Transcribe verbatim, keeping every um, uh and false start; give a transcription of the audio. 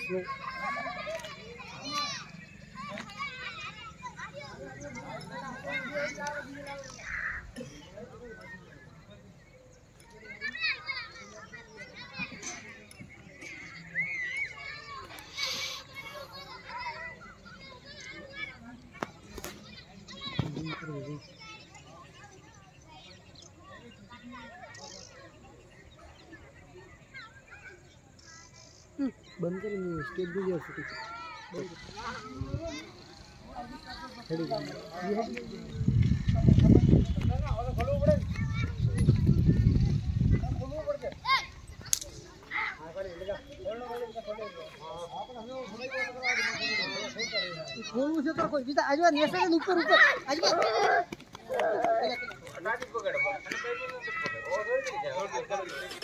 बंद कर स्टेज भी जा सकती खोलू से तो कोई बीता आज बार नेसे के ऊपर ऊपर आज बार